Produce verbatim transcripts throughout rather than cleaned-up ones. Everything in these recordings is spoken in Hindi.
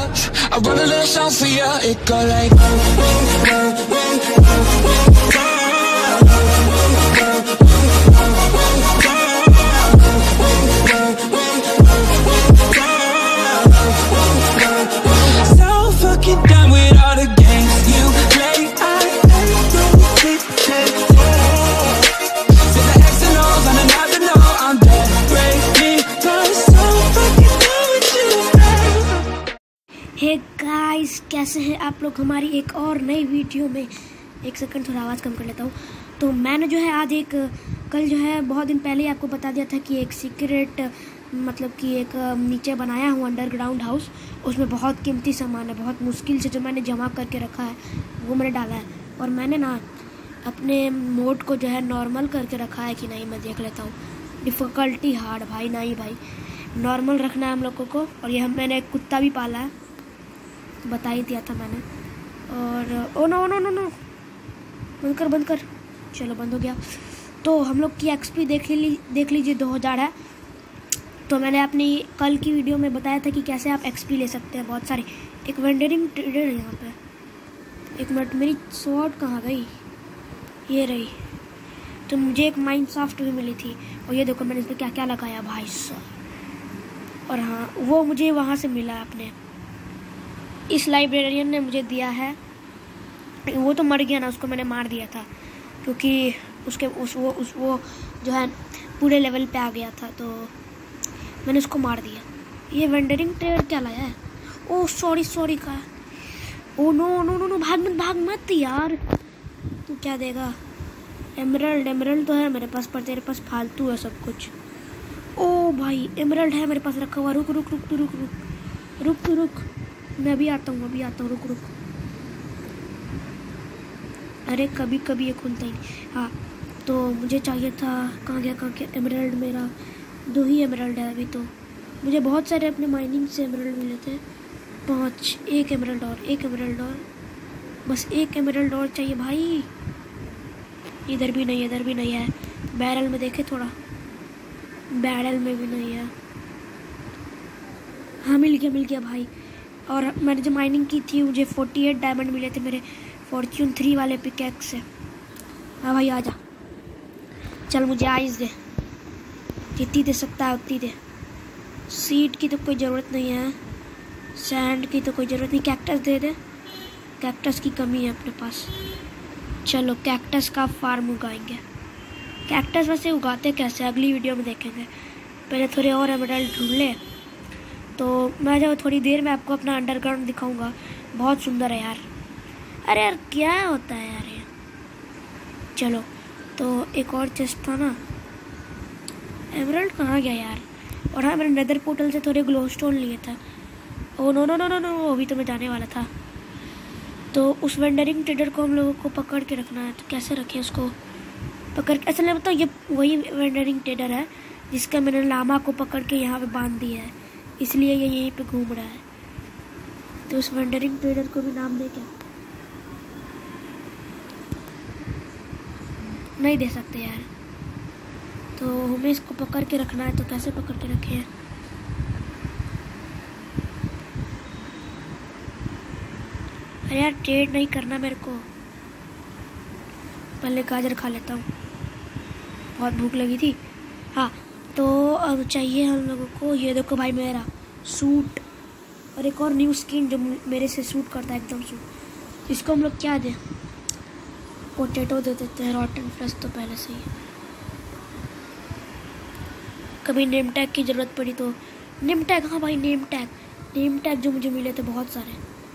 I wrote a little song for you. It go like so fucking done with all the games you play. I hate those pictures. Say the X and O's on another note. I'm dead breaking, but so fucking done with you. Hey guys, कैसे हैं आप लोग? हमारी एक और नई वीडियो में। एक सेकंड थोड़ा आवाज़ कम कर लेता हूँ। तो मैंने जो है आज एक कल जो है बहुत दिन पहले ही आपको बता दिया था कि एक सीक्रेट मतलब कि एक नीचे बनाया हूँ अंडरग्राउंड हाउस। उसमें बहुत कीमती सामान है, बहुत मुश्किल से जो मैंने जमा करके रखा है वो मैंने डाला है। और मैंने ना अपने मोड को जो है नॉर्मल करके रखा है कि नहीं, मैं देख लेता हूँ। डिफ़िकल्टी हार्ड भाई नहीं भाई, नॉर्मल रखना है हम लोगों को। और ये हम मैंने एक कुत्ता भी पाला है, बता ही दिया था मैंने। और oh no no no no बंद कर बंद कर, चलो बंद हो गया। तो हम लोग की एक्सपी देख ली देख लीजिए दो हज़ार है। तो मैंने अपनी कल की वीडियो में बताया था कि कैसे आप एक्सपी ले सकते हैं बहुत सारे। एक वेंडरिंग ट्रेडर है यहाँ पे। एक मिनट, मेरी स्वॉर्ड कहाँ गई? ये रही। तो मुझे एक माइंड सॉफ्ट भी मिली थी। और ये देखो मैंने इस पर क्या क्या लगाया भाई साहब। और हाँ, वो मुझे वहाँ से मिला अपने इस लाइब्रेरियन ने मुझे दिया है। वो तो मर गया ना, उसको मैंने मार दिया था क्योंकि उसके उस वो उस वो जो है पूरे लेवल पे आ गया था, तो मैंने उसको मार दिया। ये वेंडरिंग ट्रेड क्या लाया है? ओह सॉरी सॉरी का। Oh no no no no भाग मत भाग मत यार। तू क्या देगा? एमरल्ड एमरल्ड तो है मेरे पास, पर तेरे पास फालतू है सब कुछ। ओ भाई एमरल्ड है मेरे पास रखा हुआ। रुक रुक रुक तू रुक रुक रुक तू रुक, मैं अभी आता हूँ अभी आता हूँ रुक रुक। अरे कभी कभी ये खुलता ही नहीं। हाँ, तो मुझे चाहिए था, कहाँ गया कहाँ गया एमरल्ड? मेरा दो ही एमरल्ड है अभी। तो मुझे बहुत सारे अपने माइनिंग से एमरल्ड मिले थे, पाँच। एक एमरल्ड और एक एमरल्ड और बस एक एमरल्ड और चाहिए भाई। इधर भी नहीं, इधर भी नहीं है। बैरल में देखे थोड़ा, बैरल में भी नहीं है। हाँ मिल गया मिल गया भाई। और मैंने जो माइनिंग की थी मुझे अड़तालीस डायमंड मिले थे मेरे फॉर्च्यून थ्री वाले पिकैक्स से। हाँ भाई आजा, चल मुझे आइस दे, जितनी दे सकता है उतनी दे। सीड की तो कोई ज़रूरत नहीं है, सैंड की तो कोई ज़रूरत नहीं। कैक्टस दे दे, कैक्टस की कमी है अपने पास। चलो कैक्टस का फार्म उगाएंगे। कैक्टस वैसे उगाते कैसे अगली वीडियो में देखेंगे। पहले थोड़े और एमरल्ड ढूंढ ले, तो मैं जब थोड़ी देर में आपको अपना अंडरग्राउंड दिखाऊंगा। बहुत सुंदर है यार। अरे यार क्या होता है यार ये? चलो, तो एक और चेस्ट था ना, एमरल्ड कहाँ गया यार? और हाँ, मैंने नेदर पोर्टल से थोड़े ग्लो स्टोन लिए था। Oh no no no no no अभी तो मैं जाने वाला था। तो उस वेंडरिंग ट्रेडर को हम लोगों को पकड़ के रखना है। तो कैसे रखें उसको पकड़ के? असल में बताओ, ये वही वेंडरिंग ट्रेडर है जिसका मैंने लामा को पकड़ के यहाँ पे बांध दिया है, इसलिए ये यहीं पे घूम रहा है। तो उस वेंडरिंग ट्रेडर को भी नाम दे क्या? नहीं दे सकते यार। तो हमें इसको पकड़ के रखना है। तो कैसे पकड़ के रखे हैं? अरे यार ट्रेड नहीं करना मेरे को, पहले गाजर खा लेता हूँ, बहुत भूख लगी थी। हाँ, तो अब चाहिए हम लोगों को, ये देखो भाई मेरा सूट और एक और न्यू स्किन जो मेरे से सूट करता है एकदम सूट। इसको हम लोग क्या दें? पोटैटो दे देते हैं, रॉटन फ्लेश तो पहले से ही। कभी नेम टैग की ज़रूरत पड़ी तो नेम टैग। हाँ भाई नेम टैग, नेम टैग जो मुझे मिले थे बहुत सारे।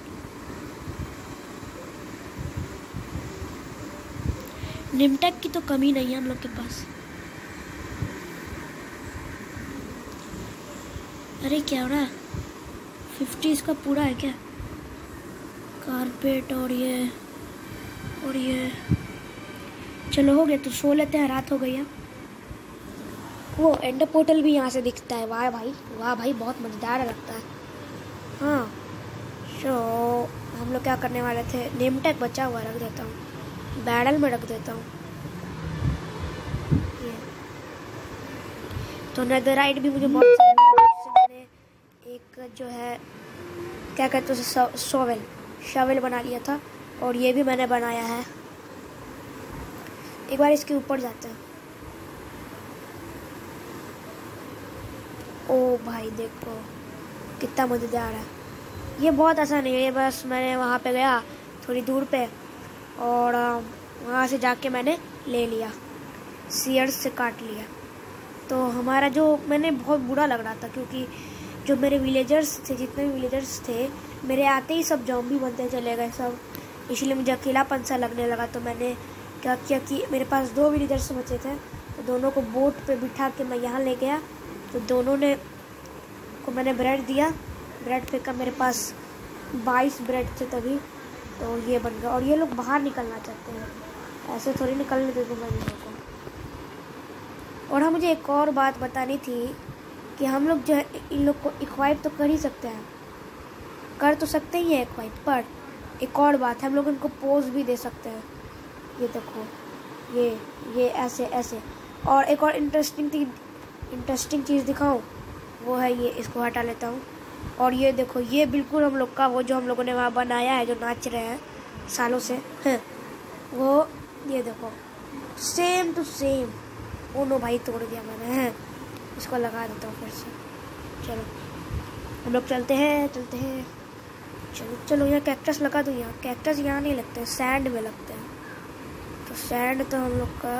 नेम टैग की तो कमी नहीं है हम लोग के पास। अरे क्या हो रहा है? फिफ्टी इसका पूरा है क्या? कारपेट और ये और ये चलो हो गया। तो सो लेते हैं, रात हो गई है। वो एंडर पोर्टल भी यहाँ से दिखता है। वाह भाई वाह भाई, बहुत मज़ेदार लगता है। हाँ, तो हम लोग क्या करने वाले थे? नेम टैग बचा हुआ रख देता हूँ, बैरल में रख देता हूँ। ये तो नेदरराइट भी मुझे बहुत मैंने एक जो है क्या कहते हैं उसे, शॉवेल शॉवेल बना लिया था। और ये भी मैंने बनाया है। एक बार इसके ऊपर जाते हैं। ओ भाई देखो कितना मज़ेदार है। ये बहुत आसान है। बस मैंने वहाँ पे गया थोड़ी दूर पे और वहाँ से जाके मैंने ले लिया, सीयर्स से काट लिया। तो हमारा जो, मैंने बहुत बुरा लग रहा था क्योंकि जो मेरे विलेजर्स थे, जितने भी विलेजर्स थे, मेरे आते ही सब जॉम्बी बनते चले गए सब। इसलिए मुझे अकेलापन सा लगने लगा। तो मैंने क्या किया कि मेरे पास दो विलेजर्स बचे थे, तो दोनों को बोट पे बिठा के मैं यहाँ ले गया। तो दोनों ने को मैंने ब्रेड दिया, ब्रेड फेंका। मेरे पास बाईस ब्रेड थे तभी। तो ये बन गया। और ये लोग बाहर निकलना चाहते हैं, ऐसे थोड़ी निकलने दे दूँगा इन लोगों को। और हाँ, मुझे एक और बात बतानी थी कि हम लोग जो है इन लोग को इक्वाइप तो कर ही सकते हैं, कर तो सकते ही हैं इक्वाइप, पर एक और बात है, हम लोग इनको पोज भी दे सकते हैं। ये देखो, ये ये ऐसे ऐसे। और एक और इंटरेस्टिंग थी इंटरेस्टिंग चीज़ दिखाऊं, वो है ये, इसको हटा लेता हूँ। और ये देखो, ये बिल्कुल हम लोग का वो जो हम लोगों ने वहाँ बनाया है, जो नाच रहे हैं सालों से, हैं वो, ये देखो same to same. Oh no भाई, तोड़ दिया मैंने, हैं इसको लगा देता हूँ फिर से। चलो हम लोग चलते हैं चलते हैं चलो चलो यहाँ कैक्टस लगा दूँ। यहाँ कैक्टस यहाँ नहीं लगते हैं, सैंड में लगते हैं। तो सैंड तो हम लोग का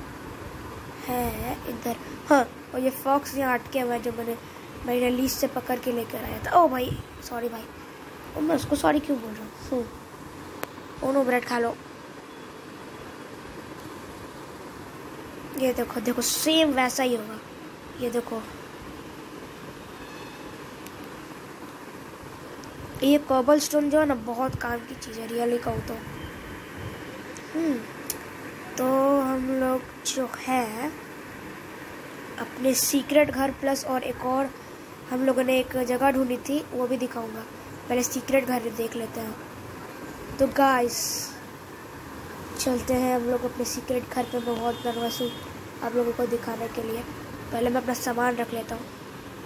है इधर। हाँ, और ये फॉक्स यहाँ अटके हुआ है जो मैंने मेरे लीज से पकड़ के लेकर आया था। ओ भाई सॉरी भाई, ओ मैं उसको सॉरी क्यों बोल रहा हूँ। ओ नो, ब्रेड खा लो। ये देखो देखो, सेम वैसा ही होगा। ये देखो, ये कोबल स्टोन जो है ना, बहुत काम की चीज़ है, रियली कहूँ तो। हम्म तो हम लोग जो है अपने सीक्रेट घर प्लस और एक और हम लोगों ने एक जगह ढूंढी थी, वो भी दिखाऊंगा। पहले सीक्रेट घर देख लेते हैं। तो गाइस चलते हैं हम लोग अपने सीक्रेट घर पे। मैं बहुत नर्वस हूँ आप लोगों को दिखाने के लिए। पहले मैं अपना सामान रख लेता हूँ।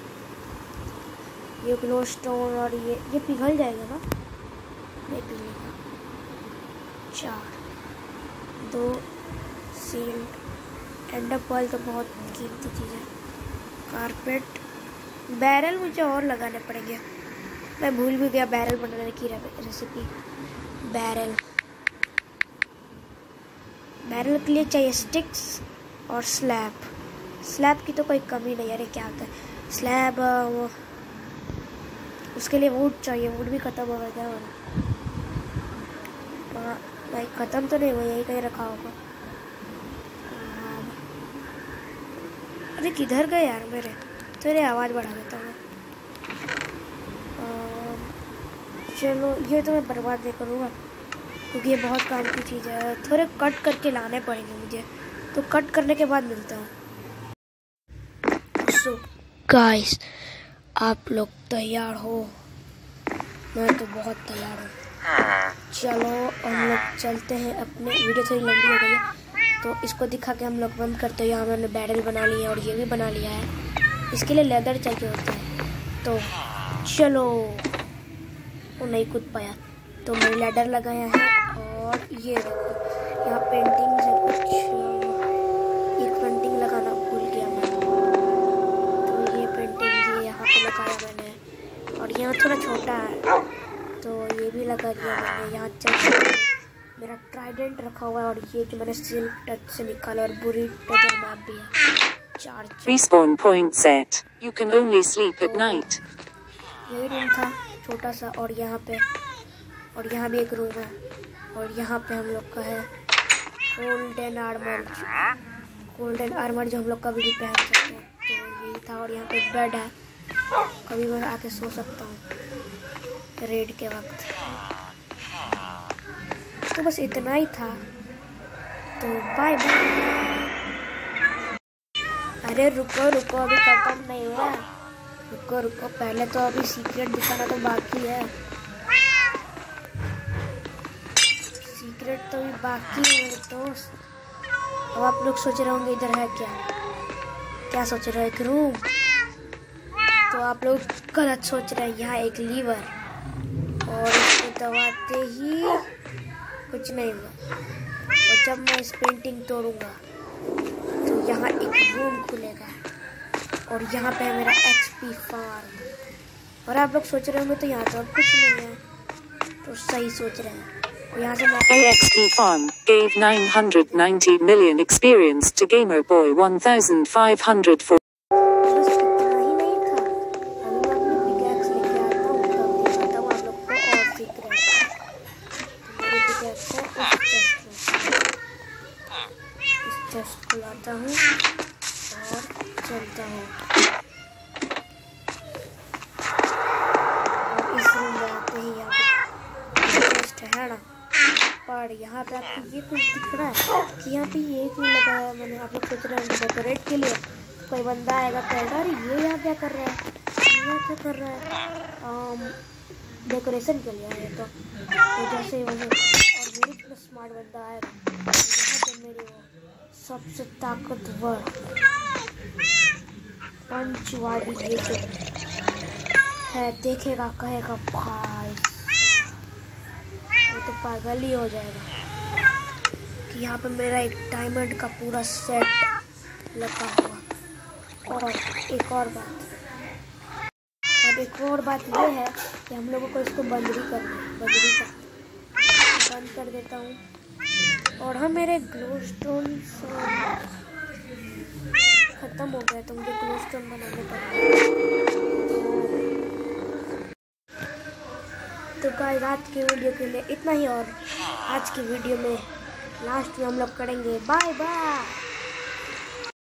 ये ग्लो स्टोन और ये ये पिघल जाएगा ना, नहीं पिघलेगा। चार, दो सील्ड एंडअप ऑयल तो बहुत कीमती चीज़ है। कारपेट, बैरल मुझे और लगाने पड़ेंगे। मैं भूल भी गया बैरल बनाने की रेसिपी। बैरल बैरल के लिए चाहिए स्टिक्स और स्लैब। स्लैब की तो कोई कमी नहीं है। अरे क्या होता है स्लैब, उसके लिए वुड चाहिए। वुड भी ख़त्म हो गया क्या वाला? हाँ भाई, ख़त्म तो नहीं हुआ, यही कहीं रखा होगा। अरे किधर गए यार मेरे? तेरे आवाज़ बढ़ा देता हूँ। चलो ये तो मैं बर्बाद नहीं करूँगा क्योंकि ये बहुत काम की चीज़ है। थोड़े कट करके लाने पड़ेंगे मुझे, तो कट करने के बाद मिलता है। सो गाइस, आप लोग तैयार हो? मैं तो बहुत तैयार हूँ। चलो हम लोग चलते हैं। अपने वीडियो थोड़ी लंबी हो गई है तो इसको दिखा के हम लोग बंद करते हैं। यहाँ मैंने बैरल बना लिया और ये भी बना लिया है। इसके लिए लेदर चाहिए होता है। तो चलो, वो नहीं कूद पाया तो मैंने लेदर लगाया है। और ये देखो यहाँ पेंटिंग से कुछ, एक पेंटिंग लगाना भूल गया मैं, तो ये पेंटिंग ये यहाँ पे लगाया मैंने। और यहाँ थोड़ा छोटा है तो ये भी लगा दिया मैंने। यहाँ चल मेरा ट्राइडेंट रखा हुआ है और ये जो मैंने सिल्क टच से निकाला, और बुरी टचर मैप भी है। चार Respawn point set. You can only sleep at night. यही रूम था छोटा सा। और यहाँ पे और यहाँ भी एक रूम है। और यहाँ पे हम लोग का है गोल्डन आर्मर। गोल्डन आर्मर जो हम लोग कभी भी पहन सकते हैं। तो यही था। और यहाँ पे बेड है, कभी मैं आके सो सकता हूँ रेड के वक्त। तो बस इतना ही था। तो बाय बाय। अरे रुको रुको, अभी खत्म नहीं हुआ। रुको रुको, पहले तो अभी सीक्रेट दिखाना तो बाकी है। सीक्रेट तो अभी बाकी है मेरे दोस्त। अब आप लोग सोच रहे होंगे इधर है क्या? क्या सोच रहे हो? एक रूम? तो आप लोग गलत सोच रहे हैं। यहाँ एक लीवर दबाते ही कुछ नहीं हुआ। और जब मैं इस पेंटिंग तोड़ूंगा तो यहाँ एक रूम खुलेगा और यहाँ पे है मेरा एक्सपी फार्म। और आप लोग सोच रहे होंगे तो यहाँ तो कुछ नहीं है, तो सही सोच रहे हैं। यहाँ से मैं A X P Farm gave nine hundred ninety million experience to Gamer Boy one thousand five hundred four. बस इतना ही नहीं था। अभी मैं अपनी पिकैक्स लेके आता हूँ, तब दिखाता हूँ आप लोग को और सीक्रेट। तो मेरी पिकैक्स है इस चेस्ट में। इस चेस्ट को लाता हूँ और चलता हूँ। और इस रूम में आते ही यहाँ पे चेस्ट है ना, और यहाँ पे आपको ये कुछ दिख रहा है कि यहाँ पे ये क्यों लगा है। मैंने आप लोग सोच रहे हैं डेकोरेट के लिए। कोई बंदा आएगा कहेगा अरे ये यहाँ क्या कर रहा है, ये यहाँ क्या कर रहा है, डेकोरेशन के लिए है। तो, तो जैसे ही वही और मेरे इतना स्मार्ट बंदा आएगा, यहाँ पे मेरी वो सबसे ताकतवर पंच वाली ये जो है देखेगा कहेगा भाई वो तो पागल ही हो जाएगा कि यहाँ पे मेरा एक डायमंड का पूरा सेट लगा हुआ। और एक और बात और एक और बात ये है कि हम लोगों को इसको बंद भी करना है। बंदरी का बंद कर देता हूँ। और हाँ, मेरे ग्लो स्टोन ख़त्म हो गया तो मुझे ग्लो स्टोन बनाने पड़ेगा। तो गाइस आज की वीडियो के लिए इतना ही। और आज की वीडियो में लास्ट में हम लोग करेंगे बाय बाय।